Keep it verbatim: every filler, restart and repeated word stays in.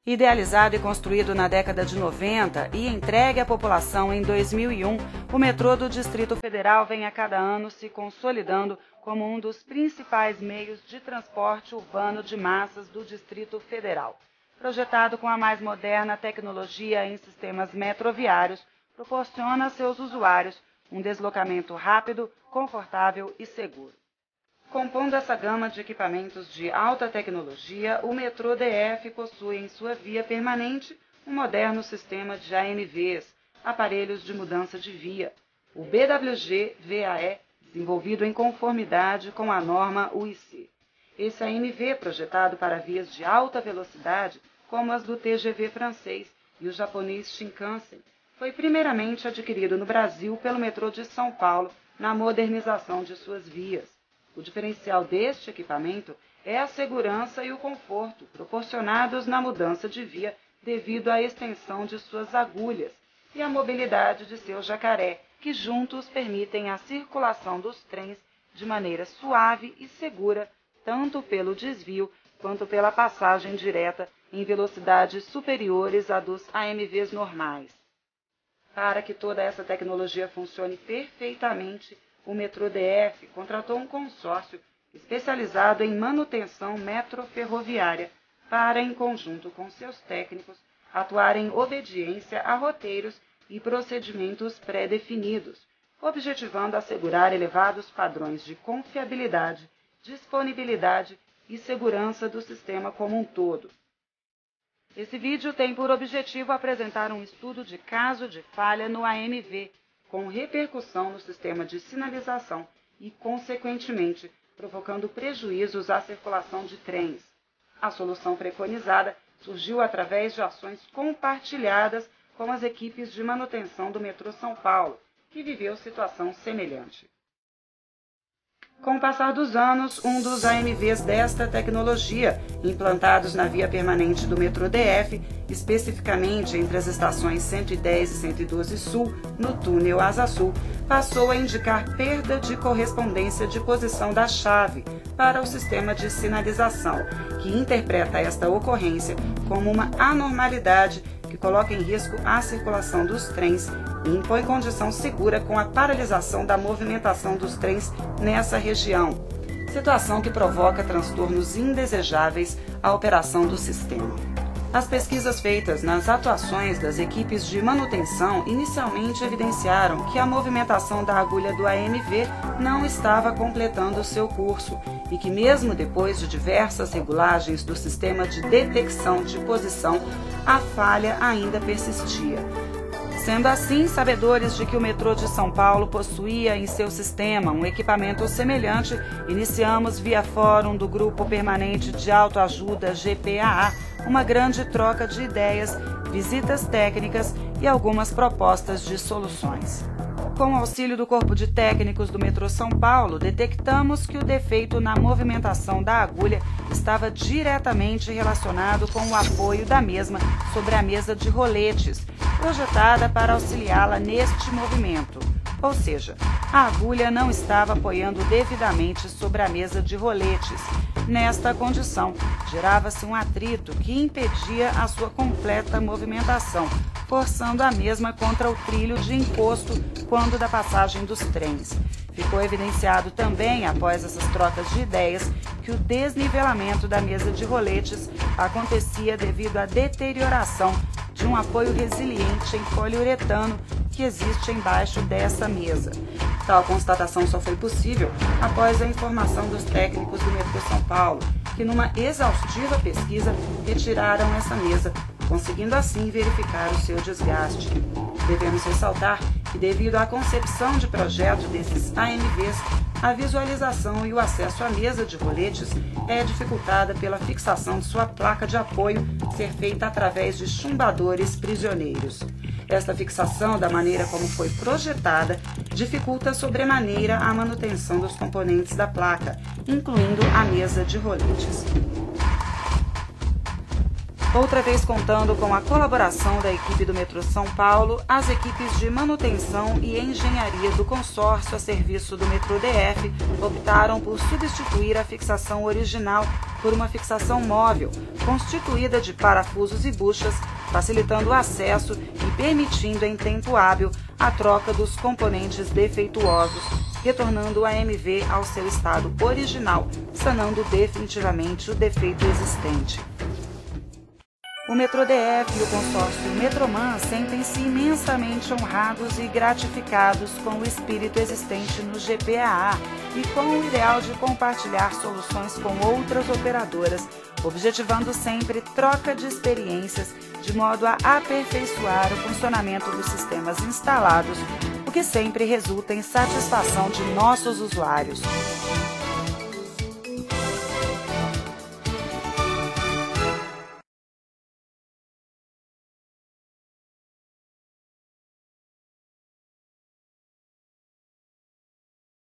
Idealizado e construído na década de noventa e entregue à população em dois mil e um, o metrô do Distrito Federal vem a cada ano se consolidando como um dos principais meios de transporte urbano de massas do Distrito Federal. Projetado com a mais moderna tecnologia em sistemas metroviários, proporciona a seus usuários um deslocamento rápido, confortável e seguro. Compondo essa gama de equipamentos de alta tecnologia, o metrô D F possui em sua via permanente um moderno sistema de A M Vs, aparelhos de mudança de via, o B W G V A E, desenvolvido em conformidade com a norma U I C. Esse A M V, projetado para vias de alta velocidade, como as do T G V francês e o japonês Shinkansen, foi primeiramente adquirido no Brasil pelo metrô de São Paulo na modernização de suas vias. O diferencial deste equipamento é a segurança e o conforto proporcionados na mudança de via devido à extensão de suas agulhas e à mobilidade de seu jacaré, que juntos permitem a circulação dos trens de maneira suave e segura, tanto pelo desvio quanto pela passagem direta em velocidades superiores à dos A M Vs normais. Para que toda essa tecnologia funcione perfeitamente, o metrô D F contratou um consórcio especializado em manutenção metroferroviária para, em conjunto com seus técnicos, atuar em obediência a roteiros e procedimentos pré-definidos, objetivando assegurar elevados padrões de confiabilidade, disponibilidade e segurança do sistema como um todo. Esse vídeo tem por objetivo apresentar um estudo de caso de falha no A M V, com repercussão no sistema de sinalização e, consequentemente, provocando prejuízos à circulação de trens. A solução preconizada surgiu através de ações compartilhadas com as equipes de manutenção do metrô São Paulo, que viveu situação semelhante. Com o passar dos anos, um dos A M Vs desta tecnologia, implantados na via permanente do metrô D F, especificamente entre as estações cento e dez e cento e doze Sul, no túnel Asa Sul, passou a indicar perda de correspondência de posição da chave para o sistema de sinalização, que interpreta esta ocorrência como uma anormalidade que coloca em risco a circulação dos trens e impõe condição segura com a paralisação da movimentação dos trens nessa região, situação que provoca transtornos indesejáveis à operação do sistema. As pesquisas feitas nas atuações das equipes de manutenção inicialmente evidenciaram que a movimentação da agulha do A M V não estava completando seu curso e que, mesmo depois de diversas regulagens do sistema de detecção de posição, a falha ainda persistia. Sendo assim, sabedores de que o metrô de São Paulo possuía em seu sistema um equipamento semelhante, iniciamos via fórum do Grupo Permanente de Autoajuda G P A A uma grande troca de ideias, visitas técnicas e algumas propostas de soluções. Com o auxílio do Corpo de Técnicos do metrô São Paulo, detectamos que o defeito na movimentação da agulha estava diretamente relacionado com o apoio da mesma sobre a mesa de roletes, projetada para auxiliá-la neste movimento. Ou seja, a agulha não estava apoiando devidamente sobre a mesa de roletes. Nesta condição, gerava-se um atrito que impedia a sua completa movimentação, forçando a mesma contra o trilho de encosto quando da passagem dos trens. Ficou evidenciado também, após essas trocas de ideias, que o desnivelamento da mesa de roletes acontecia devido à deterioração de um apoio resiliente em poliuretano que existe embaixo dessa mesa. Tal constatação só foi possível após a informação dos técnicos do metrô São Paulo, que numa exaustiva pesquisa retiraram essa mesa, conseguindo assim verificar o seu desgaste. Devemos ressaltar que, devido à concepção de projeto desses A M Vs, a visualização e o acesso à mesa de roletes é dificultada pela fixação de sua placa de apoio ser feita através de chumbadores prisioneiros. Esta fixação, da maneira como foi projetada, dificulta sobremaneira a manutenção dos componentes da placa, incluindo a mesa de roletes. Outra vez contando com a colaboração da equipe do Metrô São Paulo, as equipes de manutenção e engenharia do consórcio a serviço do Metrô D F optaram por substituir a fixação original por uma fixação móvel, constituída de parafusos e buchas, facilitando o acesso e permitindo em tempo hábil a troca dos componentes defeituosos, retornando a M V ao seu estado original, sanando definitivamente o defeito existente. O Metrô D F e o consórcio Metroman sentem-se imensamente honrados e gratificados com o espírito existente no G P A A e com o ideal de compartilhar soluções com outras operadoras, objetivando sempre troca de experiências de modo a aperfeiçoar o funcionamento dos sistemas instalados, o que sempre resulta em satisfação de nossos usuários.